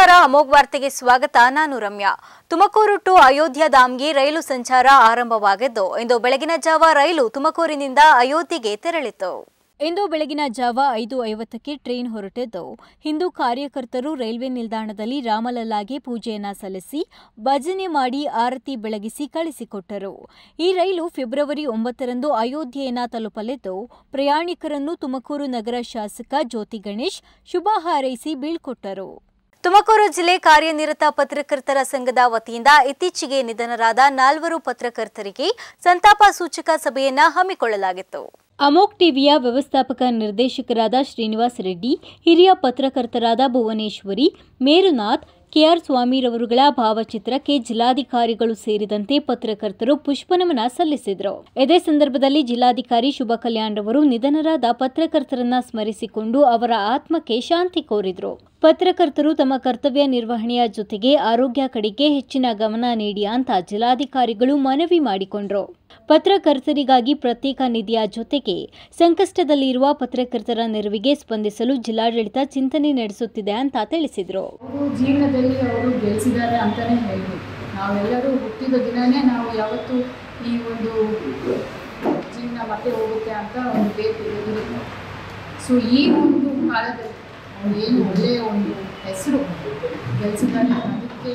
ನಮಸ್ಕಾರ ಅಮೋಘ್ ವಾರ್ತೆಗೆ ಸ್ವಾಗತ. ನಾನು ರಮ್ಯಾ. ತುಮಕೂರು ಟು ಅಯೋಧ್ಯ ಧಾಮ್ಗೆ ರೈಲು ಸಂಚಾರ ಆರಂಭವಾಗಿದ್ದು ಇಂದು ಬೆಳಗಿನ ಜಾವ ರೈಲು ತುಮಕೂರಿನಿಂದ ಅಯೋಧ್ಯೆಗೆ ತೆರಳಿತು. ಇಂದು ಬೆಳಗಿನ ಜಾವ 5:50ಕ್ಕೆ ಟ್ರೈನ್ ಹೊರಟಿದ್ದು ಹಿಂದೂ ಕಾರ್ಯಕರ್ತರು ರೈಲ್ವೆ ನಿಲ್ದಾಣದಲ್ಲಿ ರಾಮಲಲ್ಲಾಗೆ ಪೂಜೆಯನ್ನ ಸಲ್ಲಿಸಿ ಭಜನೆ ಮಾಡಿ ಆರತಿ ಬೆಳಗಿಸಿ ಕಳಿಸಿಕೊಟ್ಟರು. ಈ ರೈಲು ಫೆಬ್ರವರಿ 9ರಂದು ಅಯೋಧ್ಯೆಯನ್ನ ತಲುಪಲಿದ್ದು ಪ್ರಯಾಣಿಕರನ್ನು ತುಮಕೂರು ನಗರ ಶಾಸಕ ಜ್ಯೋತಿ ಗಣೇಶ್ ಶುಭ ಹಾರೈಸಿ ಬೀಳ್ಕೊಟ್ಟರು. ತುಮಕೂರು ಜಿಲ್ಲೆ ಕಾರ್ಯನಿರತ ಪತ್ರಕರ್ತರ ಸಂಘದ ವತಿಯಿಂದ ಇತ್ತೀಚೆಗೆ ನಿಧನರಾದ 4 ಪತ್ರಕರ್ತರಿಗೆ ಸಂತಾಪ ಸೂಚಕ ಸಭೆಯನ್ನ ಹಮ್ಮಿಕೊಳ್ಳಲಾಗಿತ್ತು. ಅಮೋಘ್ ಟಿವಿಯ ವ್ಯವಸ್ಥಾಪಕ ನಿರ್ದೇಶಕರಾದ ಶ್ರೀನಿವಾಸ್ ರೆಡ್ಡಿ, ಹಿರಿಯ ಪತ್ರಕರ್ತರಾದ ಭುವನೇಶ್ವರಿ, ಮೇರುನಾಥ್, ಕೆಆರ್ ಸ್ವಾಮಿರವರುಗಳ ಭಾವಚಿತ್ರಕ್ಕೆ ಜಿಲ್ಲಾಧಿಕಾರಿಗಳು ಸೇರಿದಂತೆ ಪತ್ರಕರ್ತರು ಪುಷ್ಪನಮನ ಸಲ್ಲಿಸಿದರು. ಇದೇ ಸಂದರ್ಭದಲ್ಲಿ ಜಿಲ್ಲಾಧಿಕಾರಿ ಶುಭ ಕಲ್ಯಾಣ್ ರವರು ನಿಧನರಾದ ಪತ್ರಕರ್ತರನ್ನ ಸ್ಮರಿಸಿಕೊಂಡು ಅವರ ಆತ್ಮಕ್ಕೆ ಶಾಂತಿ ಕೋರಿದರು. ಪತ್ರಕರ್ತರು ತಮ್ಮ ಕರ್ತವ್ಯ ನಿರ್ವಹಣೆಯ ಜೊತೆಗೆ ಆರೋಗ್ಯ ಕಡೆಗೆ ಹೆಚ್ಚಿನ ಗಮನ ನೀಡಿ ಅಂತ ಜಿಲ್ಲಾಧಿಕಾರಿಗಳು ಮನವಿ ಮಾಡಿಕೊಂಡರು. ಪತ್ರಕರ್ತರಿಗಾಗಿ ಪ್ರತ್ಯೇಕ ನಿಧಿಯ ಜೊತೆಗೆ ಸಂಕಷ್ಟದಲ್ಲಿರುವ ಪತ್ರಕರ್ತರ ನೆರವಿಗೆ ಸ್ಪಂದಿಸಲು ಜಿಲ್ಲಾಡಳಿತ ಚಿಂತನೆ ನಡೆಸುತ್ತಿದೆ ಅಂತ ತಿಳಿಸಿದರು. ಜೀವನದಲ್ಲಿ ಅವರು ಗೆಲ್ಲಿಸಿದ್ದಾರೆ ಅಂತಾನೆ ಹೇಳ್ಬೋದು. ನಾವೆಲ್ಲರೂ ಹುಟ್ಟಿದ ದಿನನೇ ನಾವು ಯಾವತ್ತೂ ಈ ಒಂದು ಜೀವನ ಮತ್ತೆ ಹೋಗುತ್ತೆ ಅಂತ ಒಂದು ಬೇಕು ಇರುತ್ತೆ. ಸೊ ಈ ಒಂದು ಕಾಲದಲ್ಲಿ ಅವ್ರು ಏನು ಒಳ್ಳೆಯ ಒಂದು ಹೆಸರು ಗೆಲ್ಲಿಸಿದ್ದಾರೆ, ಅದಕ್ಕೆ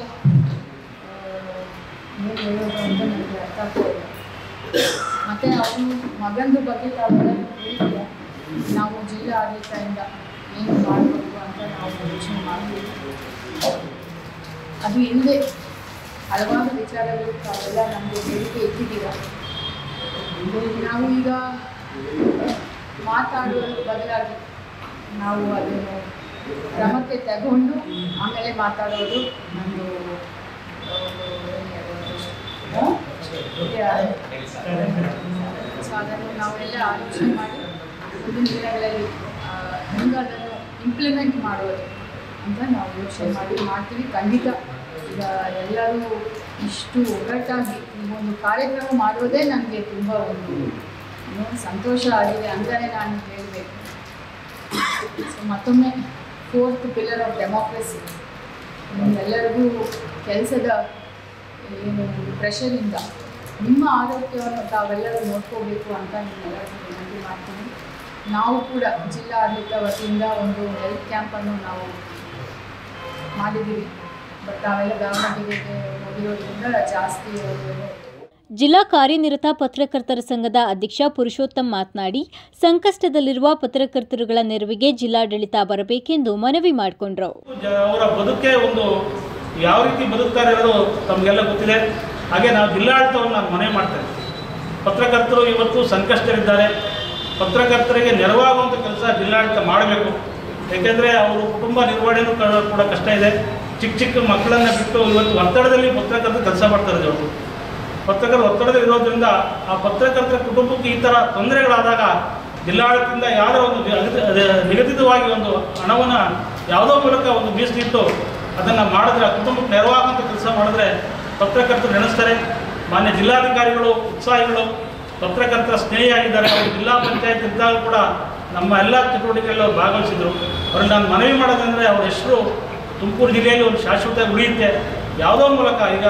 ಏನು ಹೇಳೋದು ಅಂತ ನನಗೆ ಅರ್ಥ ಆಗ್ತಾ ಇಲ್ಲ. ಮತ್ತು ಅವರು ಮಗಂದು ಬಗ್ಗೆ ತಾವೆಲ್ಲ ಹೇಳಿದ್ರೆ ನಾವು ಜಿಲ್ಲಾ ಆಡಳಿತದಿಂದ ಏನು ಮಾಡಬೇಕು ಅಂತ ನಾವು ಯೋಚನೆ ಮಾಡ್ತೀವಿ. ಅದು ಹಿಂದೆ ಹಲವಾರು ವಿಚಾರಗಳು ತಾವೆಲ್ಲ ನಮಗೆ ಬೇಡಿಕೆ ಇಟ್ಟಿದ್ದೀರ. ನಾವು ಈಗ ಮಾತಾಡೋದ್ರ ಬದಲಾಗಿ ನಾವು ಅದನ್ನು ಕ್ರಮಕ್ಕೆ ತಗೊಂಡು ಆಮೇಲೆ ಮಾತಾಡೋದು ನಮ್ಮದು ಸೊ ಅದನ್ನು ನಾವೆಲ್ಲ ಆಲೋಚನೆ ಮಾಡಿ ಮುಂದಿನ ದಿನಗಳಲ್ಲಿ ಹೆಂಗೆ ಅದನ್ನು ಇಂಪ್ಲಿಮೆಂಟ್ ಮಾಡೋದು ಅಂತ ನಾವು ಯೋಚನೆ ಮಾಡ್ತೀವಿ. ಖಂಡಿತ ಈಗ ಎಲ್ಲರೂ ಇಷ್ಟು ಒಗ್ಗಟ್ಟಾಗಿ ಈ ಒಂದು ಕಾರ್ಯಕ್ರಮ ಮಾಡೋದೇ ನನಗೆ ತುಂಬ ಒಂದು ಸಂತೋಷ ಆಗಿದೆ ಅಂತಲೇ ನಾನು ಹೇಳಬೇಕು. ಸೊ ಮತ್ತೊಮ್ಮೆ 4th ಪಿಲ್ಲರ್ ಆಫ್ ಡೆಮೋಕ್ರಸಿ ನಿಮ್ಮೆಲ್ಲರಿಗೂ ಕೆಲಸದ ಏನು ಪ್ರೆಷರಿಂದ ನಿಮ್ಮ ಆರೋಗ್ಯವನ್ನು ತಾವೆಲ್ಲರೂ ನೋಡ್ಕೋಬೇಕು ಅಂತ ನಿಮ್ಮೆಲ್ಲರಿಗೂ ವಿನಂತಿ ಮಾಡ್ತೀನಿ. ನಾವು ಕೂಡ ಜಿಲ್ಲಾ ಆಡಳಿತ ವತಿಯಿಂದ ಒಂದು ಹೆಲ್ತ್ ಕ್ಯಾಂಪನ್ನು ನಾವು ಮಾಡಿದ್ದೀವಿ. ಬಟ್ ನಾವೆಲ್ಲ ದಾವಣಗೆರೆಗೆ ಹೋಗಿರೋದ್ರಿಂದ ಜಾಸ್ತಿ ಜಿಲ್ಲಾ ಕಾರ್ಯನಿರತ ಪತ್ರಕರ್ತರ ಸಂಘದ ಅಧ್ಯಕ್ಷ ಪುರುಷೋತ್ತಮ್ ಮಾತನಾಡಿ, ಸಂಕಷ್ಟದಲ್ಲಿರುವ ಪತ್ರಕರ್ತರುಗಳ ನೆರವಿಗೆ ಜಿಲ್ಲಾಡಳಿತ ಬರಬೇಕೆಂದು ಮನವಿ ಮಾಡಿಕೊಂಡರು. ಅವರ ಬದುಕೆ ಒಂದು ಯಾವ ರೀತಿ ಬದುಕ್ತಾರೆ ಅನ್ನೋದು ತಮಗೆಲ್ಲ ಗೊತ್ತಿದೆ. ಹಾಗೆ ನಾವು ಜಿಲ್ಲಾಡಳಿತವನ್ನು ನಾನು ಮನವಿ ಮಾಡ್ತೇನೆ. ಪತ್ರಕರ್ತರು ಇವತ್ತು ಸಂಕಷ್ಟದಲ್ಲಿದ್ದಾರೆ. ಪತ್ರಕರ್ತರಿಗೆ ನೆರವಾಗುವಂಥ ಕೆಲಸ ಜಿಲ್ಲಾಡಳಿತ ಮಾಡಬೇಕು. ಏಕೆಂದರೆ ಅವರು ಕುಟುಂಬ ನಿರ್ವಹಣೆಯೂ ಕೂಡ ಕಷ್ಟ ಇದೆ. ಚಿಕ್ಕ ಮಕ್ಕಳನ್ನು ಬಿಟ್ಟು ಇವತ್ತು ಒತ್ತಡದಲ್ಲಿ ಪತ್ರಕರ್ತರು ಕೆಲಸ ಮಾಡ್ತಾರೆ. ಇವತ್ತು ಪತ್ರಕರ್ತರು ಒತ್ತಡದಲ್ಲಿ ಇರೋದ್ರಿಂದ ಆ ಪತ್ರಕರ್ತರ ಕುಟುಂಬಕ್ಕೆ ಈ ಥರ ತೊಂದರೆಗಳಾದಾಗ ಜಿಲ್ಲಾಡಳಿತದಿಂದ ಯಾವುದೋ ಒಂದು ನಿಗದಿತವಾಗಿ ಒಂದು ಹಣವನ್ನು ಯಾವುದೋ ಮೂಲಕ ಒಂದು ಮೀಸಲಿಟ್ಟು ಅದನ್ನು ಮಾಡಿದ್ರೆ ಆ ಕುಟುಂಬಕ್ಕೆ ನೆರವಾಗುವಂಥ ಕೆಲಸ ಮಾಡಿದ್ರೆ ಪತ್ರಕರ್ತರು ನೆನೆಸ್ತಾರೆ. ಮಾನ್ಯ ಜಿಲ್ಲಾಧಿಕಾರಿಗಳು ಉತ್ಸಾಹಿಗಳು, ಪತ್ರಕರ್ತರ ಸ್ನೇಹಿಯಾಗಿದ್ದಾರೆ. ಅವರು ಜಿಲ್ಲಾ ಪಂಚಾಯತ್ ಇದ್ದಾಗ ಕೂಡ ನಮ್ಮ ಎಲ್ಲ ಚಟುವಟಿಕೆಗಳಲ್ಲೂ ಭಾಗವಹಿಸಿದರು. ಅವ್ರನ್ನ ನಾನು ಮನವಿ ಮಾಡೋದಂದರೆ ಅವ್ರ ಹೆಸರು ತುಮಕೂರು ಜಿಲ್ಲೆಯಲ್ಲಿ ಒಂದು ಶಾಶ್ವತ ಉಳಿಯುತ್ತೆ. ಯಾವುದೋ ಮೂಲಕ ಈಗ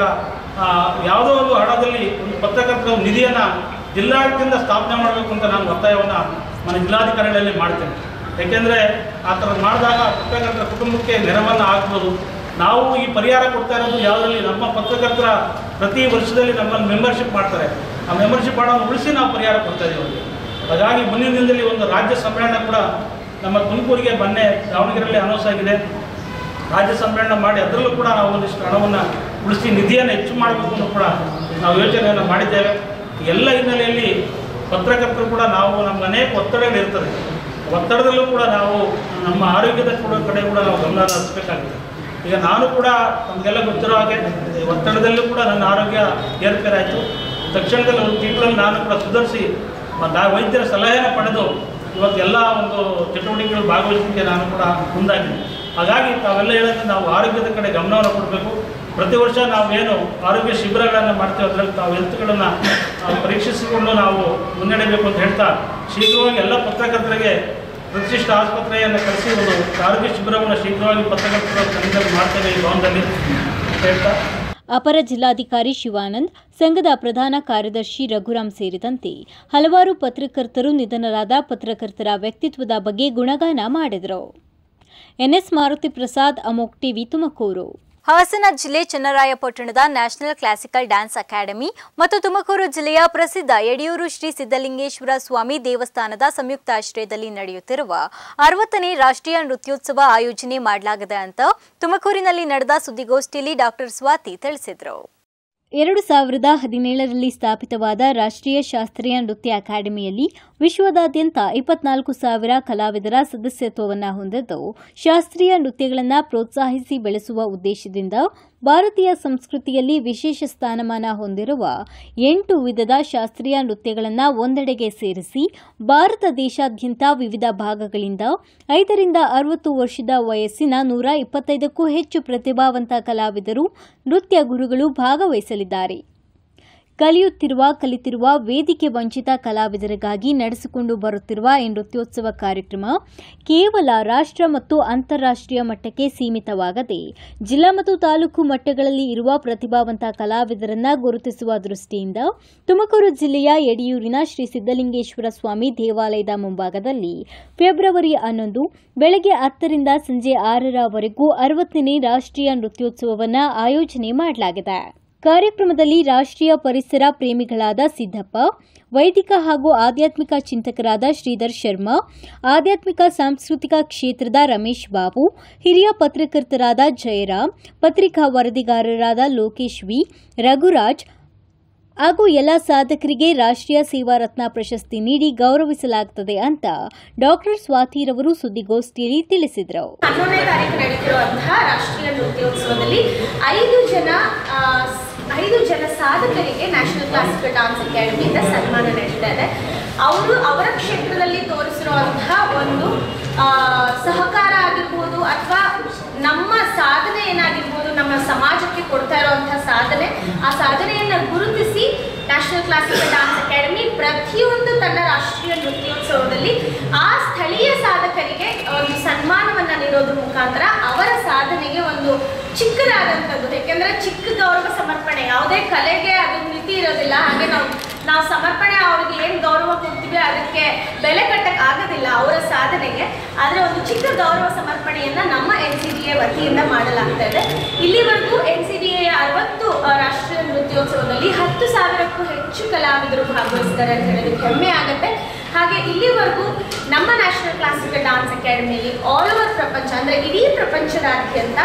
ಯಾವುದೋ ಒಂದು ಹಣದಲ್ಲಿ ಒಂದು ಪತ್ರಕರ್ತರ ನಿಧಿಯನ್ನು ಜಿಲ್ಲಾಡಳಿತದಿಂದ ಸ್ಥಾಪನೆ ಮಾಡಬೇಕು ಅಂತ ನಾನು ಒತ್ತಾಯವನ್ನು ಮನೆ ಜಿಲ್ಲಾಧಿಕಾರಿಗಳಲ್ಲಿ ಮಾಡ್ತೇನೆ. ಏಕೆಂದರೆ ಆ ಥರ ಮಾಡಿದಾಗ ಪತ್ರಕರ್ತರ ಕುಟುಂಬಕ್ಕೆ ನೆರವನ್ನು ಆಗ್ಬೋದು. ನಾವು ಈ ಪರಿಹಾರ ಕೊಡ್ತಾ ಇರೋದು ಯಾವುದರಲ್ಲಿ ನಮ್ಮ ಪತ್ರಕರ್ತರ ಪ್ರತಿ ವರ್ಷದಲ್ಲಿ ನಮ್ಮಲ್ಲಿ ಮೆಂಬರ್ಶಿಪ್ ಮಾಡ್ತಾರೆ. ಆ ಮೆಂಬರ್ಶಿಪ್ ಹಣವನ್ನು ಉಳಿಸಿ ನಾವು ಪರಿಹಾರ ಕೊಡ್ತಾ ಇದ್ದೀವಿ. ಹಾಗಾಗಿ ಮುಂದಿನ ದಿನದಲ್ಲಿ ಒಂದು ರಾಜ್ಯ ಸಮ್ಮೇಳನ ಕೂಡ ನಮ್ಮ ತುಮಕೂರಿಗೆ ಮೊನ್ನೆ ದಾವಣಗೆರೆಯಲ್ಲಿ ಅನೌನ್ಸ್ ಆಗಿದೆ. ರಾಜ್ಯ ಸಮ್ಮೇಳನ ಮಾಡಿ ಅದರಲ್ಲೂ ಕೂಡ ನಾವು ಒಂದಿಷ್ಟು ಹಣವನ್ನು ಉಳಿಸಿ ನಿಧಿಯನ್ನು ಹೆಚ್ಚು ಮಾಡಬೇಕು ಅನ್ನೋ ಕೂಡ ನಾವು ಯೋಚನೆಯನ್ನು ಮಾಡಿದ್ದೇವೆ. ಎಲ್ಲ ಹಿನ್ನೆಲೆಯಲ್ಲಿ ಪತ್ರಕರ್ತರು ಕೂಡ ನಾವು ನಮ್ಗೆ ಅನೇಕ ಒತ್ತಡಗಳಿರ್ತದೆ. ಒತ್ತಡದಲ್ಲೂ ಕೂಡ ನಾವು ನಮ್ಮ ಆರೋಗ್ಯದ ಕಡೆ ಕೂಡ ನಾವು ಗಮನ ಹರಿಸಬೇಕಾಗಿದೆ. ಈಗ ನಾನು ಕೂಡ ನಮಗೆಲ್ಲ ಗೊತ್ತಿರೋ ಹಾಗೆ ಒತ್ತಡದಲ್ಲೂ ಕೂಡ ನನ್ನ ಆರೋಗ್ಯ ಏರ್ಪೇರಾಯಿತು. ತಕ್ಷಣದಲ್ಲಿ ಒಂದು ತಿಂಗಳಲ್ಲಿ ನಾನು ಕೂಡ ಸುಧಾರಿಸಿ ವೈದ್ಯರ ಸಲಹೆಯನ್ನು ಪಡೆದು ಇವತ್ತೆಲ್ಲ ಒಂದು ಚಟುವಟಿಕೆಗಳು ಭಾಗವಹಿಸಲಿಕ್ಕೆ ನಾನು ಕೂಡ ಮುಂದಾಗಿದ್ದೀನಿ. ಹಾಗಾಗಿ ತಾವೆಲ್ಲ ಹೇಳಿದ್ರೆ ನಾವು ಆರೋಗ್ಯದ ಕಡೆ ಗಮನವನ್ನು ಕೊಡಬೇಕು. ಪ್ರತಿ ವರ್ಷ ನಾವು ಏನು ಆರೋಗ್ಯ ಶಿಬಿರಗಳನ್ನು ಮಾಡ್ತೀವಿ ಅದರಲ್ಲಿ ತಾವು ಹೆಲ್ತ್ಗಳನ್ನು ಪರೀಕ್ಷಿಸಿಕೊಂಡು ನಾವು ಮುನ್ನಡೆಯಬೇಕು ಅಂತ ಹೇಳ್ತಾ ಶೀಘ್ರವಾಗಿ ಎಲ್ಲ ಪತ್ರಕರ್ತರಿಗೆ ಪ್ರತಿಷ್ಠಿತ ಆಸ್ಪತ್ರೆಯನ್ನು ಕಳಿಸಿ ಒಂದು ಆರೋಗ್ಯ ಶಿಬಿರವನ್ನು ಶೀಘ್ರವಾಗಿ ಪತ್ರಕರ್ತರ ಸಂಘದಲ್ಲಿ ಮಾಡ್ತೇವೆ ಈ ಭವನದಲ್ಲಿ ಹೇಳ್ತಾ ಅಪರ ಜಿಲ್ಲಾಧಿಕಾರಿ ಶಿವಾನಂದ್, ಸಂಘದ ಪ್ರಧಾನ ಕಾರ್ಯದರ್ಶಿ ರಘುರಾಮ್ ಸೇರಿದಂತೆ ಹಲವಾರು ಪತ್ರಕರ್ತರು ನಿಧನರಾದ ಪತ್ರಕರ್ತರ ವ್ಯಕ್ತಿತ್ವದ ಬಗ್ಗೆ ಗುಣಗಾನ ಮಾಡಿದರು. N S Maruti Prasad, Amogh TV, Tumakuru. ಹಾಸನ ಜಿಲ್ಲೆ ಚನ್ನರಾಯಪಟ್ಟಣದ ನ್ಯಾಷನಲ್ ಕ್ಲಾಸಿಕಲ್ ಡ್ಯಾನ್ಸ್ ಅಕಾಡೆಮಿ ಮತ್ತು ತುಮಕೂರು ಜಿಲ್ಲೆಯ ಪ್ರಸಿದ್ಧ ಯಡಿಯೂರು ಶ್ರೀ ಸಿದ್ದಲಿಂಗೇಶ್ವರ ಸ್ವಾಮಿ ದೇವಸ್ಥಾನದ ಸಂಯುಕ್ತಾಶ್ರಯದಲ್ಲಿ ನಡೆಯುತ್ತಿರುವ 60ನೇ ರಾಷ್ಟ್ರೀಯ ನೃತ್ಯೋತ್ಸವ ಆಯೋಜನೆ ಮಾಡಲಾಗಿದೆ ಅಂತ ತುಮಕೂರಿನಲ್ಲಿ ನಡೆದ ಸುದ್ದಿಗೋಷ್ಠಿಯಲ್ಲಿ ಡಾಕ್ಟರ್ ಸ್ವಾತಿ ತಿಳಿಸಿದರು. 2017ರಲ್ಲಿ ಸ್ಥಾಪಿತವಾದ ರಾಷ್ಟ್ರೀಯ ಶಾಸ್ತ್ರೀಯ ನೃತ್ಯ ಅಕಾಡೆಮಿಯಲ್ಲಿ ವಿಶ್ವದಾದ್ಯಂತ 24,000 ಕಲಾವಿದರ ಸದಸ್ಯತ್ವವನ್ನು ಹೊಂದಿದ್ದು, ಶಾಸ್ತ್ರೀಯ ನೃತ್ಯಗಳನ್ನು ಪ್ರೋತ್ಸಾಹಿಸಿ ಬೆಳೆಸುವ ಉದ್ದೇಶದಿಂದ ಭಾರತೀಯ ಸಂಸ್ಕೃತಿಯಲ್ಲಿ ವಿಶೇಷ ಸ್ಥಾನಮಾನ ಹೊಂದಿರುವ 8 ವಿಧದ ಶಾಸ್ತ್ರೀಯ ನೃತ್ಯಗಳನ್ನು ಒಂದೆಡೆಗೆ ಸೇರಿಸಿ ಭಾರತ ದೇಶಾದ್ಯಂತ ವಿವಿಧ ಭಾಗಗಳಿಂದ 5 ರಿಂದ 60 ವರ್ಷದ ವಯಸ್ಸಿನ 125ಕ್ಕೂ ಹೆಚ್ಚು ಪ್ರತಿಭಾವಂತ ಕಲಾವಿದರು, ನೃತ್ಯ ಗುರುಗಳು ಭಾಗವಹಿಸಲಿದ್ದಾರೆ. ಕಲಿತಿರುವ ವೇದಿಕೆ ವಂಚಿತ ಕಲಾವಿದರಿಗಾಗಿ ನಡೆಸಿಕೊಂಡು ಬರುತ್ತಿರುವ ಈ ನೃತ್ಯೋತ್ಸವ ಕಾರ್ಯಕ್ರಮ ಕೇವಲ ರಾಷ್ಟ್ರ ಮತ್ತು ಅಂತಾರಾಷ್ಟ್ರೀಯ ಮಟ್ಟಕ್ಕೆ ಸೀಮಿತವಾಗದೆ ಜಿಲ್ಲಾ ಮತ್ತು ತಾಲೂಕು ಮಟ್ಟಗಳಲ್ಲಿ ಇರುವ ಪ್ರತಿಭಾವಂತ ಕಲಾವಿದರನ್ನು ಗುರುತಿಸುವ ದೃಷ್ಟಿಯಿಂದ ತುಮಕೂರು ಜಿಲ್ಲೆಯ ಯಡಿಯೂರಿನ ಶ್ರೀ ಸಿದ್ದಲಿಂಗೇಶ್ವರ ಸ್ವಾಮಿ ದೇವಾಲಯದ ಮುಂಭಾಗದಲ್ಲಿ ಫೆಬ್ರವರಿ 11 ಬೆಳಗ್ಗೆ 10 ರಿಂದ ಸಂಜೆ 6ರವರೆಗೂ 60ನೇ ರಾಷ್ಟ್ರೀಯ ನೃತ್ಯೋತ್ಸವವನ್ನು ಆಯೋಜನೆ ಮಾಡಲಾಗಿದೆ. ಕಾರ್ಯಕ್ರಮದಲ್ಲಿ ರಾಷ್ಟ್ರೀಯ ಪರಿಸರ ಪ್ರೇಮಿಗಳಾದ ಸಿದ್ದಪ್ಪ, ವೈದಿಕ ಹಾಗೂ ಆಧ್ಯಾತ್ಮಿಕ ಚಿಂತಕರಾದ ಶ್ರೀಧರ್ ಶರ್ಮಾ, ಆಧ್ಯಾತ್ಮಿಕ ಸಾಂಸ್ಕೃತಿಕ ಕ್ಷೇತ್ರದ ರಮೇಶ್ ಬಾಬು, ಹಿರಿಯ ಪತ್ರಕರ್ತರಾದ ಜಯರಾಮ್, ಪತ್ರಿಕಾ ವರದಿಗಾರರಾದ ಲೋಕೇಶ್ ವಿ, ರಘುರಾಜ್ ಹಾಗೂ ಎಲ್ಲ ಸಾಧಕರಿಗೆ ರಾಷ್ಟ್ರೀಯ ಸೇವಾ ರತ್ನ ಪ್ರಶಸ್ತಿ ನೀಡಿ ಗೌರವಿಸಲಾಗುತ್ತದೆ ಅಂತ ಡಾಕ್ಟರ್ ಸ್ವಾತಿರವರು ಸುದ್ದಿಗೋಷ್ಠಿಯಲ್ಲಿ ತಿಳಿಸಿದರು. 11ನೇ ತಾರೀಕು ನಡೆಯುತ್ತಿರುವಂತಹ ರಾಷ್ಟ್ರೀಯ ನೃತ್ಯೋತ್ಸವದಲ್ಲಿ 5 ಜನ ಸಾಧಕರಿಗೆ ನ್ಯಾಷನಲ್ ಕ್ಲಾಸಿಕಲ್ ಡಾನ್ಸ್ ಅಕಾಡೆಮಿಯಿಂದ ಸನ್ಮಾನ ನಡೀತಾ ಇದೆ. ಅವರ ಕ್ಷೇತ್ರದಲ್ಲಿ ತೋರಿಸಿರುವಂತಹ ಒಂದು ಸಹಕಾರ ಆಗಿರ್ಬೋದು ಅಥವಾ ನಮ್ಮ ಸಾಧನೆ ಏನಾಗಿರ್ಬೋದು, ನಮ್ಮ ಸಮಾಜಕ್ಕೆ ಕೊಡ್ತಾ ಇರುವಂತಹ ಸಾಧನೆ, ಆ ಸಾಧನೆಯನ್ನು ಗುರುತಿಸಿ ನ್ಯಾಷನಲ್ ಕ್ಲಾಸಿಕಲ್ ಡಾನ್ಸ್ ಅಕಾಡೆಮಿ ಪ್ರತಿಯೊಂದು ತನ್ನ ರಾಷ್ಟ್ರೀಯ ನೃತ್ಯೋತ್ಸವದಲ್ಲಿ ಆ ಸ್ಥಳೀಯ ಸಾಧಕರಿಗೆ ಒಂದು ಸನ್ಮಾನವನ್ನು ನೀಡೋದ್ರ ಮುಖಾಂತರ ಅವರ ಸಾಧನೆಗೆ ಒಂದು ಚಿಕ್ಕದಾದಂಥದ್ದು, ಯಾಕೆಂದರೆ ಚಿಕ್ಕ ಗೌರವ ಸಮರ್ಪಣೆ, ಯಾವುದೇ ಕಲೆಗೆ ಅದು ಮಿತಿ ಇರೋದಿಲ್ಲ. ಹಾಗೆ ನಾವು ಸಮರ್ಪಣೆ ಅವ್ರಿಗೆ ಏನು ಗೌರವ ಕೊಡ್ತೀವಿ ಅದಕ್ಕೆ ಬೆಲೆ ಕಟ್ಟಕ್ಕೆ ಆಗೋದಿಲ್ಲ ಅವರ ಸಾಧನೆಗೆ. ಆದರೆ ಒಂದು ಚಿಕ್ಕ ಗೌರವ ಸಮರ್ಪಣೆಯನ್ನು ನಮ್ಮ NCDA ವತಿಯಿಂದ ಮಾಡಲಾಗ್ತಾ ಇದೆ. ಇಲ್ಲಿವರೆಗೂ NCDA 60 ರಾಷ್ಟ್ರೀಯ ನೃತ್ಯೋತ್ಸವದಲ್ಲಿ 10,000ಕ್ಕೂ ಹೆಚ್ಚು ಕಲಾವಿದರು ಭಾಗವಹಿಸಿದ್ದಾರೆ ಅಂತ ಹೇಳೋದಕ್ಕೆ ಹೆಮ್ಮೆ ಆಗುತ್ತೆ. ಹಾಗೆ ಇಲ್ಲಿವರೆಗೂ ನಮ್ಮ ನ್ಯಾಷನಲ್ ಕ್ಲಾಸಿಕಲ್ ಡಾನ್ಸ್ ಅಕಾಡೆಮಿಯಲ್ಲಿ ಆಲ್ ಓವರ್ ಪ್ರಪಂಚ ಅಂದರೆ ಇಡೀ ಪ್ರಪಂಚದಾದ್ಯಂತ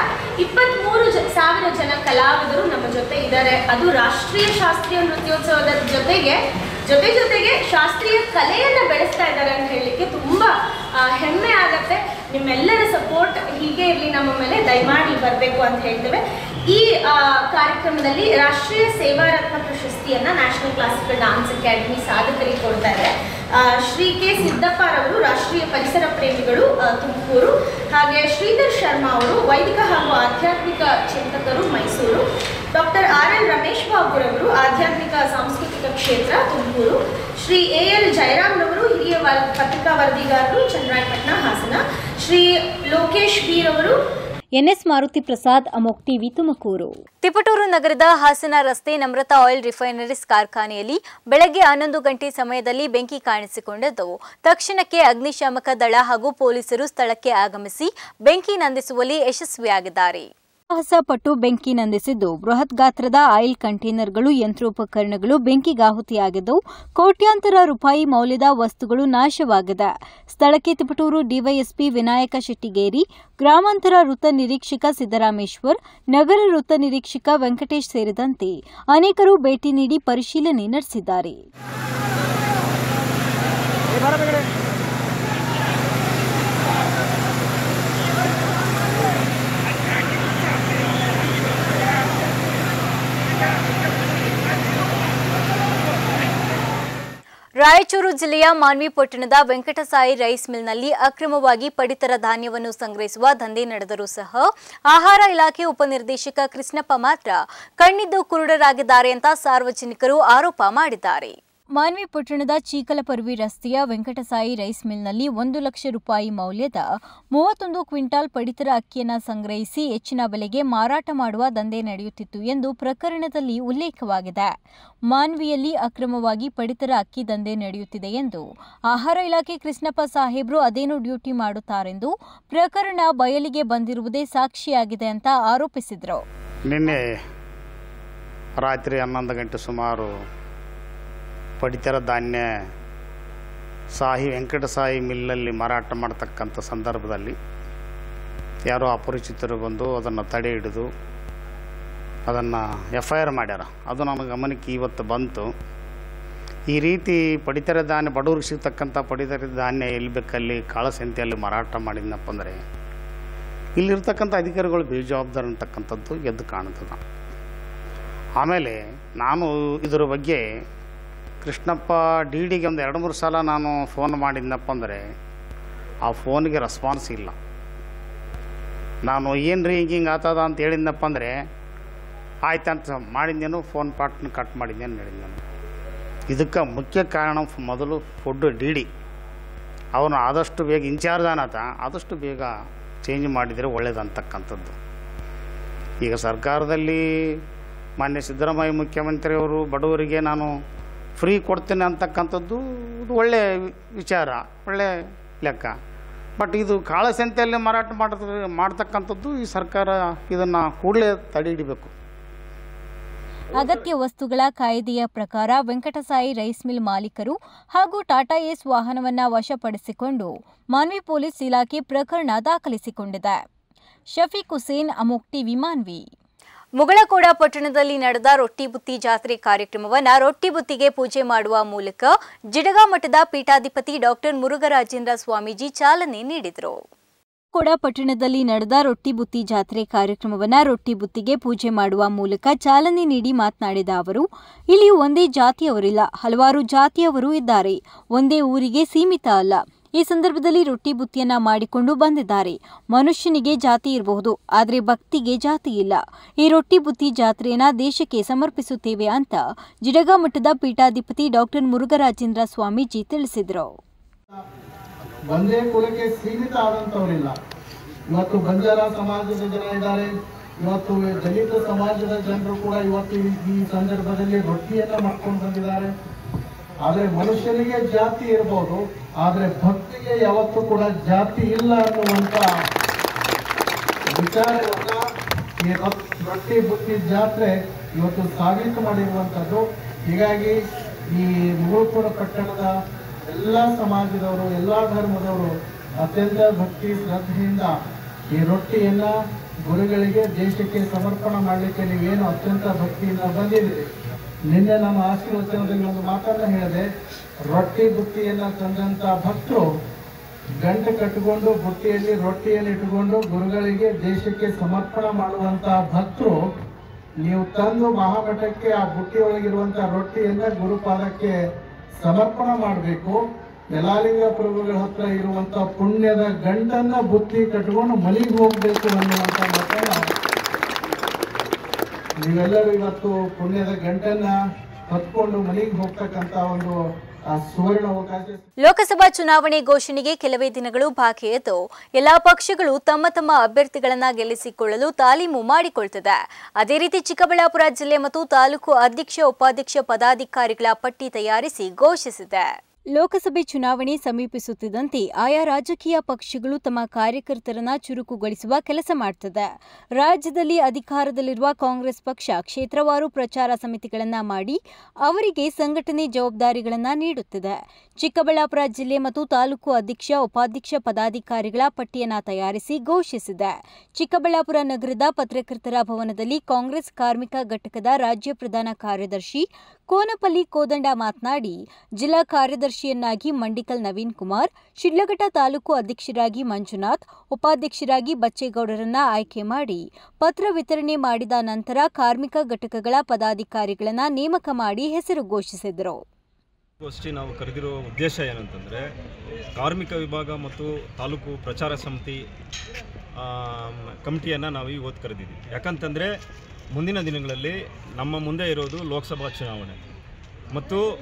23,000 ಜನ ಕಲಾವಿದರು ನಮ್ಮ ಜೊತೆ ಇದ್ದಾರೆ. ಅದು ರಾಷ್ಟ್ರೀಯ ಶಾಸ್ತ್ರೀಯ ನೃತ್ಯೋತ್ಸವದ ಜೊತೆಗೆ ಶಾಸ್ತ್ರೀಯ ಕಲೆಯನ್ನು ಬೆಳೆಸ್ತಾ ಇದ್ದಾರೆ ಅಂತ ಹೇಳಲಿಕ್ಕೆ ತುಂಬ ಹೆಮ್ಮೆ ಆಗುತ್ತೆ. ನಿಮ್ಮೆಲ್ಲರ ಸಪೋರ್ಟ್ ಹೀಗೆ ಇರಲಿ ನಮ್ಮ ಮೇಲೆ, ದಯಮಾಡಿ ಬರಬೇಕು ಅಂತ ಹೇಳ್ತೇವೆ. ಈ ಕಾರ್ಯಕ್ರಮದಲ್ಲಿ ರಾಷ್ಟ್ರೀಯ ಸೇವಾ ರತ್ನ ಪ್ರಶಸ್ತಿಯನ್ನು ನ್ಯಾಷನಲ್ ಕ್ಲಾಸಿಕಲ್ ಡಾನ್ಸ್ ಅಕಾಡೆಮಿ ಸಾಧಕರಿಗೆ ಕೊಡ್ತಾ ಇದೆ. ಶ್ರೀ ಕೆ ಸಿದ್ದಪ್ಪರವರು ರಾಷ್ಟ್ರೀಯ ಪರಿಸರ ಪ್ರೇಮಿಗಳು ತುಮಕೂರು, ಹಾಗೆ ಶ್ರೀಧರ್ ಶರ್ಮಾ ಅವರು ವೈದಿಕ ಹಾಗೂ ಆಧ್ಯಾತ್ಮಿಕ ಚಿಂತಕರು ಮೈಸೂರು, ಡಾಕ್ಟರ್ RL ರಮೇಶ್ ಬಾಬುರವರು ಆಧ್ಯಾತ್ಮಿಕ ಸಾಂಸ್ಕೃತಿಕ ಕ್ಷೇತ್ರ ತುಮಕೂರು, ಶ್ರೀ AL ಜಯರಾಮ್ರವರು ಹಿರಿಯ ಪತ್ರಿಕಾ ವರದಿಗಾರರು ಚನ್ನರಾಯಪಟ್ಟಣ ಹಾಸನ, ಶ್ರೀ ಲೋಕೇಶ್ ವೀರವರು. NS Maruti Prasad, Amogh TV, Tumakuru. ತಿಪಟೂರು ನಗರದ ಹಾಸನ ರಸ್ತೆ ನಮ್ರತಾ ಆಯಿಲ್ ರಿಫೈನರೀಸ್ ಕಾರ್ಖಾನೆಯಲ್ಲಿ ಬೆಳಗ್ಗೆ 11 ಗಂಟೆ ಸಮಯದಲ್ಲಿ ಬೆಂಕಿ ಕಾಣಿಸಿಕೊಂಡಿದ್ದು, ತಕ್ಷಣಕ್ಕೆ ಅಗ್ನಿಶಾಮಕ ದಳ ಹಾಗೂ ಪೊಲೀಸರು ಸ್ಥಳಕ್ಕೆ ಆಗಮಿಸಿ ಬೆಂಕಿ ನಂದಿಸುವಲ್ಲಿ ಯಶಸ್ವಿಯಾಗಿದ್ದಾರೆ. ಸಾಹಸಪಟ್ಟು ಬೆಂಕಿ ನಂದಿಸಿದ್ದು, ಬೃಹತ್ ಗಾತ್ರದ ಆಯಿಲ್ ಕಂಟೈನರ್ಗಳು, ಯಂತ್ರೋಪಕರಣಗಳು ಬೆಂಕಿಗಾಹುತಿಯಾಗಿದ್ದು, ಕೋಟ್ಯಾಂತರ ರೂಪಾಯಿ ಮೌಲ್ಯದ ವಸ್ತುಗಳು ನಾಶವಾಗಿದೆ. ಸ್ಥಳಕ್ಕೆ ತಿಪಟೂರು ಡಿವೈಎಸ್ಪಿ ವಿನಾಯಕ ಶೆಟ್ಟಿಗೇರಿ, ಗ್ರಾಮಾಂತರ ವೃತ್ತ ನಿರೀಕ್ಷಕ ಸಿದ್ದರಾಮೇಶ್ವರ್, ನಗರ ವೃತ್ತ ನಿರೀಕ್ಷಕ ವೆಂಕಟೇಶ್ ಸೇರಿದಂತೆ ಅನೇಕರು ಭೇಟಿ ನೀಡಿ ಪರಿಶೀಲನೆ ನಡೆಸಿದ್ದಾರೆ. ರಾಯಚೂರು ಜಿಲ್ಲೆಯ ಮಾನ್ವಿ ಪಟ್ಟಣದ ವೆಂಕಟಸಾಯಿ ರೈಸ್ ಮಿಲ್ನಲ್ಲಿ ಅಕ್ರಮವಾಗಿ ಪಡಿತರ ಧಾನ್ಯವನ್ನು ಸಂಗ್ರಹಿಸುವ ದಂಧೆ ನಡೆದರೂ ಸಹ ಆಹಾರ ಇಲಾಖೆ ಉಪನಿರ್ದೇಶಕ ಕೃಷ್ಣಪ್ಪ ಮಾತ್ರ ಕಣ್ಣಿದ್ದು ಕುರುಡರಾಗಿದ್ದಾರೆ ಅಂತ ಸಾರ್ವಜನಿಕರು ಆರೋಪ ಮಾಡಿದ್ದಾರೆ. ಮಾನ್ವಿ ಪಟ್ಟಣದ ಚೀಕಲಪರ್ವಿ ರಸ್ತೆಯ ವೆಂಕಟಸಾಯಿ ರೈಸ್ ಮಿಲ್ನಲ್ಲಿ 1 ಲಕ್ಷ ರೂಪಾಯಿ ಮೌಲ್ಯದ 31 ಕ್ವಿಂಟಾಲ್ ಪಡಿತರ ಅಕ್ಕಿಯನ್ನು ಸಂಗ್ರಹಿಸಿ ಹೆಚ್ಚಿನ ಬೆಲೆಗೆ ಮಾರಾಟ ಮಾಡುವ ದಂಧೆ ನಡೆಯುತ್ತಿತ್ತು ಎಂದು ಪ್ರಕರಣದಲ್ಲಿ ಉಲ್ಲೇಖವಾಗಿದೆ. ಮಾನ್ವಿಯಲ್ಲಿ ಅಕ್ರಮವಾಗಿ ಪಡಿತರ ಅಕ್ಕಿ ದಂಧೆ ನಡೆಯುತ್ತಿದೆ ಎಂದು ಆಹಾರ ಇಲಾಖೆ ಕೃಷ್ಣಪ್ಪ ಸಾಹೇಬ್ರು ಅದೇನು ಡ್ಯೂಟಿ ಮಾಡುತ್ತಾರೆಂದು ಪ್ರಕರಣ ಬಯಲಿಗೆ ಬಂದಿರುವುದೇ ಸಾಕ್ಷಿಯಾಗಿದೆ ಅಂತ ಆರೋಪಿಸಿದರು. ನಿನ್ನೆ ರಾತ್ರಿ 11 ಗಂಟೆ ಸುಮಾರು ಪಡಿತರ ಧಾನ್ಯ ವೆಂಕಟಸಾಯಿ ಮಿಲ್ಲಲ್ಲಿ ಮಾರಾಟ ಮಾಡ್ತಕ್ಕಂಥ ಸಂದರ್ಭದಲ್ಲಿ ಯಾರೋ ಅಪರಿಚಿತರು ಬಂದು ಅದನ್ನು ತಡೆ ಹಿಡಿದು ಅದನ್ನು FIR ಮಾಡ್ಯಾರ. ಅದು ನನ್ನ ಗಮನಕ್ಕೆ ಇವತ್ತು ಬಂತು. ಈ ರೀತಿ ಪಡಿತರ ಧಾನ್ಯ ಬಡವ್ರಿಗೆ ಸಿಗ್ತಕ್ಕಂಥ ಪಡಿತರ ಧಾನ್ಯ ಎಲ್ಲಿ ಬೇಕಲ್ಲಿ ಕಾಳಸಂತೆಯಲ್ಲಿ ಮಾರಾಟ ಮಾಡಿದ್ನಪ್ಪ ಅಂದರೆ ಇಲ್ಲಿರ್ತಕ್ಕಂಥ ಅಧಿಕಾರಿಗಳು ಬೇಜವಾಬ್ದಾರಿ ಅಂತಕ್ಕಂಥದ್ದು ಎದ್ದು ಕಾಣ್ತದೆ. ಆಮೇಲೆ ನಾನು ಇದರ ಬಗ್ಗೆ ಕೃಷ್ಣಪ್ಪ DDಗೆ ಒಂದು 2-3 ಸಲ ನಾನು ಫೋನ್ ಮಾಡಿದ್ನಪ್ಪ ಅಂದರೆ ಆ ಫೋನ್ಗೆ ರೆಸ್ಪಾನ್ಸ್ ಇಲ್ಲ. ನಾನು ಏನು ರೀ ಹಿಂಗೆ ಆತದ ಅಂತ ಹೇಳಿದ್ನಪ್ಪ ಅಂದರೆ ಆಯ್ತಂತ ಮಾಡಿದ್ದೇನು, ಫೋನ್ ಪಾಟ್ನ ಕಟ್ ಮಾಡಿದ್ದೇನು ಹೇಳಿದ್ದೇನು. ಇದಕ್ಕೆ ಮುಖ್ಯ ಕಾರಣ ಮೊದಲು ಫುಡ್ DD ಅವನು ಆದಷ್ಟು ಬೇಗ ಇನ್ಚಾರ್ಜ್ ಅನ್ನತ ಆದಷ್ಟು ಬೇಗ ಚೇಂಜ್ ಮಾಡಿದರೆ ಒಳ್ಳೇದಂತಕ್ಕಂಥದ್ದು. ಈಗ ಸರ್ಕಾರದಲ್ಲಿ ಮಾನ್ಯ ಸಿದ್ದರಾಮಯ್ಯ ಮುಖ್ಯಮಂತ್ರಿಯವರು ಬಡವರಿಗೆ ನಾನು ಫ್ರೀ ಕೊಡ್ತೇನೆ ಅಂತಕ್ಕಂಥದ್ದು ಇದು ಒಳ್ಳೆಯ ವಿಚಾರ, ಒಳ್ಳೆಯ ಲೆಕ್ಕ. ಬಟ್ ಇದು ಕಾಳಸಂತೆಯಲ್ಲಿ ಮಾರಾಟ ಮಾಡ್ತಕ್ಕಂಥದ್ದು ಈ ಸರ್ಕಾರ ಇದನ್ನು ಕೂಡಲೇ ತಡೆ ಹಿಡಿಬೇಕು. ಅಗತ್ಯ ವಸ್ತುಗಳ ಕಾಯ್ದೆಯ ಪ್ರಕಾರ ವೆಂಕಟಸಾಯಿ ರೈಸ್ ಮಿಲ್ ಮಾಲೀಕರು ಹಾಗೂ ಟಾಟಾ ಏಸ್ ವಾಹನವನ್ನು ವಶಪಡಿಸಿಕೊಂಡು ಮಾನ್ವಿ ಪೊಲೀಸ್ ಇಲಾಖೆ ಪ್ರಕರಣ ದಾಖಲಿಸಿಕೊಂಡಿದೆ. ಶಫೀಕ್ ಹುಸೇನ್, ಅಮೋಕ್ ಟಿವಿ, ಮಾನ್ವಿ. ಮುಗಳಕೋಡ ಪಟ್ಟಣದಲ್ಲಿ ನಡೆದ ರೊಟ್ಟಿ ಬುತ್ತಿ ಜಾತ್ರೆ ಕಾರ್ಯಕ್ರಮವನ್ನು ರೊಟ್ಟಿ ಬುತ್ತಿಗೆ ಪೂಜೆ ಮಾಡುವ ಮೂಲಕ ಜಿಡಗಾ ಮಠದ ಪೀಠಾಧಿಪತಿ ಡಾಕ್ಟರ್ ಮುರುಘರಾಜೇಂದ್ರ ಸ್ವಾಮೀಜಿ ಚಾಲನೆ ನೀಡಿದರು. ಕೂಡ ಪಟ್ಟಣದಲ್ಲಿ ನಡೆದ ರೊಟ್ಟಿ ಬುತ್ತಿ ಜಾತ್ರೆ ಕಾರ್ಯಕ್ರಮವನ್ನು ರೊಟ್ಟಿ ಬುತ್ತಿಗೆ ಪೂಜೆ ಮಾಡುವ ಮೂಲಕ ಚಾಲನೆ ನೀಡಿ ಮಾತನಾಡಿದ ಅವರು, ಇಲ್ಲಿ ಒಂದೇ ಜಾತಿಯವರಿಲ್ಲ, ಹಲವಾರು ಜಾತಿಯವರು ಇದ್ದಾರೆ, ಒಂದೇ ಊರಿಗೆ ಸೀಮಿತ ಅಲ್ಲ. ಈ ಸಂದರ್ಭದಲ್ಲಿ ರೊಟ್ಟಿ ಬುತ್ತಿಯನ್ನ ಮಾಡಿಕೊಂಡು ಬಂದಿದ್ದಾರೆ. ಮನುಷ್ಯನಿಗೆ ಜಾತಿ ಇರಬಹುದು, ಆದರೆ ಭಕ್ತಿಗೆ ಜಾತಿ ಇಲ್ಲ. ಈ ರೊಟ್ಟಿ ಬುತ್ತಿ ಜಾತ್ರೆಯನ್ನ ದೇಶಕ್ಕೆ ಸಮರ್ಪಿಸುತ್ತೇವೆ ಅಂತ ಜಿಡಗಾ ಮಠದ ಪೀಠಾಧಿಪತಿ ಡಾಕ್ಟರ್ ಮುರುಘರಾಜೇಂದ್ರ ಸ್ವಾಮೀಜಿ ತಿಳಿಸಿದರು. ಒಂದೇ ಕುಲಕ್ಕೆ ಸೀಮಿತ ಆದಂತವರಿಲ್ಲ. ಇವತ್ತು ಬಂಜಾರ ಸಮಾಜದ ಜನ ಇದ್ದಾರೆ, ಇವತ್ತು ದಲಿತ ಸಮಾಜದ ಜನರು ಕೂಡ ಇವತ್ತು ಈ ಸಂದರ್ಭದಲ್ಲಿ ರೊಟ್ಟಿಯನ್ನ ಮಾಡ್ಕೊಂಡು ಬಂದಿದ್ದಾರೆ. ಆದರೆ ಮನುಷ್ಯನಿಗೆ ಜಾತಿ ಇರಬಹುದು, ಆದರೆ ಭಕ್ತಿಗೆ ಯಾವತ್ತೂ ಕೂಡ ಜಾತಿ ಇಲ್ಲ ಅನ್ನುವಂತ ವಿಚಾರವನ್ನ ಈ ರೊಟ್ಟಿ ಬುತ್ತಿ ಜಾತ್ರೆ ಇವತ್ತು ಸಾಬೀತು ಮಾಡಿರುವಂಥದ್ದು. ಹೀಗಾಗಿ ಈ ಮುಗಳಕೋಡ ಪಟ್ಟಣದ ಎಲ್ಲ ಸಮಾಜದವರು, ಎಲ್ಲ ಧರ್ಮದವರು ಅತ್ಯಂತ ಭಕ್ತಿ ಶ್ರದ್ಧೆಯಿಂದ ಈ ರೊಟ್ಟಿಯನ್ನ ಗುರುಗಳಿಗೆ, ದೇಶಕ್ಕೆ ಸಮರ್ಪಣೆ ಮಾಡಲಿಕ್ಕೆ ನೀವೇನು ಅತ್ಯಂತ ಭಕ್ತಿಯಿಂದ ಬಂದಿದ್ದೀರಿ. ನಿನ್ನೆ ನಮ್ಮ ಆಶೀರ್ವಚನದಲ್ಲಿ ಒಂದು ಮಾತನ್ನ ಹೇಳಿದೆ, ರೊಟ್ಟಿ ಬುತ್ತಿಯನ್ನ ತಂದಂತ ಭಕ್ತರು ಗಂಟು ಕಟ್ಟಿಕೊಂಡು ಬುಟ್ಟಿಯಲ್ಲಿ ರೊಟ್ಟಿಯನ್ನು ಇಟ್ಟುಕೊಂಡು ಗುರುಗಳಿಗೆ, ದೇಶಕ್ಕೆ ಸಮರ್ಪಣೆ ಮಾಡುವಂತ ಭಕ್ತರು ನೀವು ತಂದು ಮಹಾಮಠಕ್ಕೆ ಆ ಬುಟ್ಟಿಯೊಳಗಿರುವಂತ ರೊಟ್ಟಿಯನ್ನ ಗುರುಪಾದಕ್ಕೆ ಸಮರ್ಪಣೆ ಮಾಡಬೇಕು. ಯಲಾಲಿಂಗ ಪ್ರಭುಗಳ ಹತ್ರ ಇರುವಂತ ಪುಣ್ಯದ ಗಂಟನ್ನ ಬುತ್ತಿ ಕಟ್ಕೊಂಡು ಮನೆಗೆ ಹೋಗ್ಬೇಕು ಅನ್ನುವಂತ ಮಾತನ್ನ ನೀವೆಲ್ಲರೂ ಇವತ್ತು ಪುಣ್ಯದ ಗಂಟನ್ನ ಹೊತ್ಕೊಂಡು ಮನೆಗೆ ಹೋಗ್ತಕ್ಕಂತ ಒಂದು ಸುವರ್ಣ ಅವಕಾಶ. ಲೋಕಸಭಾ ಚುನಾವಣೆ ಘೋಷಣೆಗೆ ಕೆಲವೇ ದಿನಗಳು ಬಾಕಿ ಇದ್ದು ಎಲ್ಲಾ ಪಕ್ಷಗಳು ತಮ್ಮ ತಮ್ಮ ಅಭ್ಯರ್ಥಿಗಳನ್ನ ಗೆಲ್ಲಿಸಿಕೊಳ್ಳಲು ತಾಲೀಮು ಮಾಡಿಕೊಳ್ತಿದೆ. ಅದೇ ರೀತಿ ಚಿಕ್ಕಬಳ್ಳಾಪುರ ಜಿಲ್ಲೆ ಮತ್ತು ತಾಲೂಕು ಅಧ್ಯಕ್ಷ, ಉಪಾಧ್ಯಕ್ಷ ಪದಾಧಿಕಾರಿಗಳ ಪಟ್ಟಿ ತಯಾರಿಸಿ ಘೋಷಿಸಿದೆ. ಲೋಕಸಭೆ ಚುನಾವಣೆ ಸಮೀಪಿಸುತ್ತಿದ್ದಂತೆ ಆಯಾ ರಾಜಕೀಯ ಪಕ್ಷಗಳು ತಮ್ಮ ಕಾರ್ಯಕರ್ತರನ್ನ ಚುರುಕುಗೊಳಿಸುವ ಕೆಲಸ ಮಾಡುತ್ತಿದೆ. ರಾಜ್ಯದಲ್ಲಿ ಅಧಿಕಾರದಲ್ಲಿರುವ ಕಾಂಗ್ರೆಸ್ ಪಕ್ಷ ಕ್ಷೇತ್ರವಾರು ಪ್ರಚಾರ ಸಮಿತಿಗಳನ್ನು ಮಾಡಿ ಅವರಿಗೆ ಸಂಘಟನೆ ಜವಾಬ್ದಾರಿಗಳನ್ನು ನೀಡುತ್ತಿದೆ. ಚಿಕ್ಕಬಳ್ಳಾಪುರ ಜಿಲ್ಲೆ ಮತ್ತು ತಾಲೂಕು ಅಧ್ಯಕ್ಷ, ಉಪಾಧ್ಯಕ್ಷ ಪದಾಧಿಕಾರಿಗಳ ಪಟ್ಟಿಯನ್ನು ತಯಾರಿಸಿ ಘೋಷಿಸಿದೆ. ಚಿಕ್ಕಬಳ್ಳಾಪುರ ನಗರದ ಪತ್ರಕರ್ತರ ಭವನದಲ್ಲಿ ಕಾಂಗ್ರೆಸ್ ಕಾರ್ಮಿಕ ಘಟಕದ ರಾಜ್ಯ ಪ್ರಧಾನ ಕಾರ್ಯದರ್ಶಿ ಕೋನಪಲ್ಲಿ ಕೋದಂಡ ಮಾತನಾಡಿ, ಜಿಲ್ಲಾ ಕಾರ್ಯದರ್ಶಿಯನ್ನಾಗಿ ಮಂಡಿಕಲ್ ನವೀನ್ ಕುಮಾರ್, ಶಿಡ್ಲಘಟ್ಟ ತಾಲೂಕು ಅಧ್ಯಕ್ಷರಾಗಿ ಮಂಜುನಾಥ್, ಉಪಾಧ್ಯಕ್ಷರಾಗಿ ಬಚ್ಚೇಗೌಡರನ್ನ ಆಯ್ಕೆ ಮಾಡಿ ಪತ್ರ ವಿತರಣೆ ಮಾಡಿದ ನಂತರ ಕಾರ್ಮಿಕ ಘಟಕಗಳ ಪದಾಧಿಕಾರಿಗಳನ್ನು ನೇಮಕ ಮಾಡಿ ಹೆಸರು ಘೋಷಿಸಿದರು. ನಾವು ಕರೆದಿರುವ ಉದ್ದೇಶ ಏನಂತಂದರೆ, ಕಾರ್ಮಿಕ ವಿಭಾಗ ಮತ್ತು ತಾಲೂಕು ಪ್ರಚಾರ ಸಮಿತಿ ಕಮಿಟಿಯನ್ನು ನಾವು ಇವತ್ತು ಕರೆದಿದ್ದೀವಿ. ಯಾಕಂತಂದರೆ ಮುಂದಿನ ದಿನಗಳಲ್ಲಿ ನಮ್ಮ ಮುಂದೆ ಇರೋದು ಲೋಕಸಭಾ ಚುನಾವಣೆ ಮತ್ತು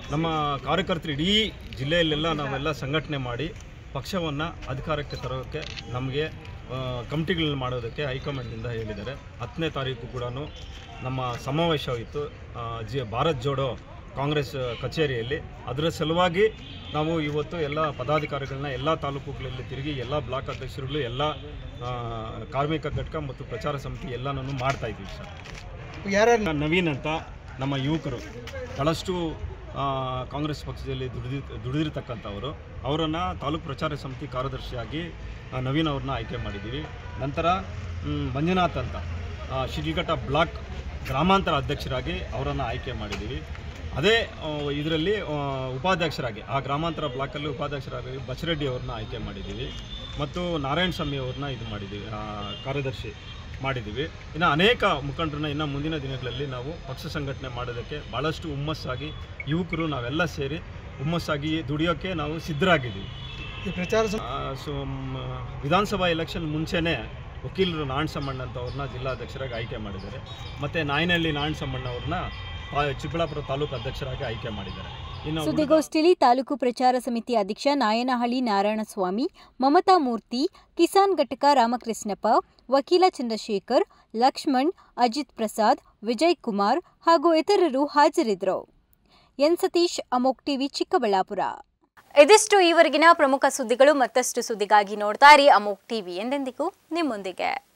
ನಮ್ಮ ಕಾರ್ಯಕರ್ತರು ಇಡೀ ಜಿಲ್ಲೆಯಲ್ಲೆಲ್ಲ ನಾವೆಲ್ಲ ಸಂಘಟನೆ ಮಾಡಿ ಪಕ್ಷವನ್ನು ಅಧಿಕಾರಕ್ಕೆ ತರೋಕ್ಕೆ ನಮಗೆ ಕಮಿಟಿಗಳನ್ನ ಮಾಡೋದಕ್ಕೆ ಹೈಕಮಾಂಡಿಂದ ಹೇಳಿದ್ದಾರೆ. 10ನೇ ತಾರೀಕು ಕೂಡ ನಮ್ಮ ಸಮಾವೇಶ ಇತ್ತು ಭಾರತ್ ಜೋಡೋ ಕಾಂಗ್ರೆಸ್ ಕಚೇರಿಯಲ್ಲಿ. ಅದರ ಸಲುವಾಗಿ ನಾವು ಇವತ್ತು ಎಲ್ಲ ಪದಾಧಿಕಾರಿಗಳನ್ನ ಎಲ್ಲ ತಾಲೂಕುಗಳಲ್ಲಿ ತಿರುಗಿ ಎಲ್ಲ ಬ್ಲಾಕ್ ಅಧ್ಯಕ್ಷರುಗಳು ಎಲ್ಲ ಕಾರ್ಮಿಕ ಘಟಕ ಮತ್ತು ಪ್ರಚಾರ ಸಮಿತಿ ಎಲ್ಲನೂ ಮಾಡ್ತಾ ಇದ್ದೀವಿ ಸರ್. ಯಾರು ನವೀನ್ ಅಂತ ನಮ್ಮ ಯುವಕರು ಭಾಳಷ್ಟು ಕಾಂಗ್ರೆಸ್ ಪಕ್ಷದಲ್ಲಿ ದುಡಿದಿರ್ತಕ್ಕಂಥವರು, ಅವರನ್ನು ತಾಲೂಕು ಪ್ರಚಾರ ಸಮಿತಿ ಕಾರ್ಯದರ್ಶಿಯಾಗಿ ನವೀನ್ ಅವ್ರನ್ನ ಆಯ್ಕೆ ಮಾಡಿದ್ದೀವಿ. ನಂತರ ಮಂಜುನಾಥ್ ಅಂತ ಶಿಡ್ಲಘಟ್ಟ ಬ್ಲಾಕ್ ಗ್ರಾಮಾಂತರ ಅಧ್ಯಕ್ಷರಾಗಿ ಅವರನ್ನು ಆಯ್ಕೆ ಮಾಡಿದ್ದೀವಿ. ಅದೇ ಇದರಲ್ಲಿ ಉಪಾಧ್ಯಕ್ಷರಾಗಿ ಆ ಗ್ರಾಮಾಂತರ ಬ್ಲಾಕಲ್ಲಿ ಉಪಾಧ್ಯಕ್ಷರಾಗಿ ಬಸರೆಡ್ಡಿ ಅವ್ರನ್ನ ಆಯ್ಕೆ ಮಾಡಿದ್ದೀವಿ ಮತ್ತು ನಾರಾಯಣ ಸ್ವಾಮಿ ಅವ್ರನ್ನ ಇದು ಮಾಡಿದ್ದೀವಿ, ಕಾರ್ಯದರ್ಶಿ ಮಾಡಿದ್ದೀವಿ. ಇನ್ನು ಅನೇಕ ಮುಖಂಡರನ್ನ ಇನ್ನು ಮುಂದಿನ ದಿನಗಳಲ್ಲಿ ನಾವು ಪಕ್ಷ ಸಂಘಟನೆ ಮಾಡೋದಕ್ಕೆ ಭಾಳಷ್ಟು ಹುಮ್ಮಸ್ಸಾಗಿ ಯುವಕರು ನಾವೆಲ್ಲ ಸೇರಿ ಹುಮ್ಮಸ್ಸಾಗಿ ದುಡಿಯೋಕ್ಕೆ ನಾವು ಸಿದ್ಧರಾಗಿದ್ದೀವಿ. ಈ ಪ್ರಚಾರ ವಿಧಾನಸಭಾ ಎಲೆಕ್ಷನ್ ಮುಂಚೆನೇ ವಕೀಲರು ನಾರಾಯಣ ಸಮ್ಮಣ್ಣ ಅಂತ ಅವ್ರನ್ನ ಜಿಲ್ಲಾಧ್ಯಕ್ಷರಾಗಿ ಆಯ್ಕೆ ಮಾಡಿದ್ದಾರೆ ಮತ್ತು ನಾಯನಹಳ್ಳಿ ನಾರಾಯಣ ಸಮ್ಮಣ್ಣ ಅವ್ರನ್ನ ಚಿಕ್ಕಬಳ್ಳಾಪುರ ತಾಲೂಕು ಅಧ್ಯಕ್ಷರಾಗಿ ಆಯ್ಕೆ ಮಾಡಿದ್ದಾರೆ. ಸುದ್ದಿಗೋಷ್ಠಿಯಲ್ಲಿ ತಾಲೂಕು ಪ್ರಚಾರ ಸಮಿತಿ ಅಧ್ಯಕ್ಷ ನಾಯನಹಳ್ಳಿ ನಾರಾಯಣಸ್ವಾಮಿ, ಮಮತಾ ಮೂರ್ತಿ, ಕಿಸಾನ್ ಘಟಕ ರಾಮಕೃಷ್ಣಪ್ಪ, ವಕೀಲ ಚಂದ್ರಶೇಖರ್, ಲಕ್ಷ್ಮಣ್, ಅಜಿತ್ ಪ್ರಸಾದ್, ವಿಜಯ್ ಕುಮಾರ್ ಹಾಗೂ ಇತರರು ಹಾಜರಿದ್ದರು. ಎನ್ ಸತೀಶ್, ಅಮೋಕ್ ಟಿವಿ, ಚಿಕ್ಕಬಳ್ಳಾಪುರ. ಇದಿಷ್ಟು ಈವರೆಗಿನ ಪ್ರಮುಖ ಸುದ್ದಿಗಳು. ಮತ್ತಷ್ಟು ಸುದ್ದಿಗಾಗಿ ನೋಡ್ತಾ ಇರಿ ಅಮೋಕ್ ಟಿವಿ, ಎಂದೆಂದಿಗೂ ನಿಮ್ಮೊಂದಿಗೆ.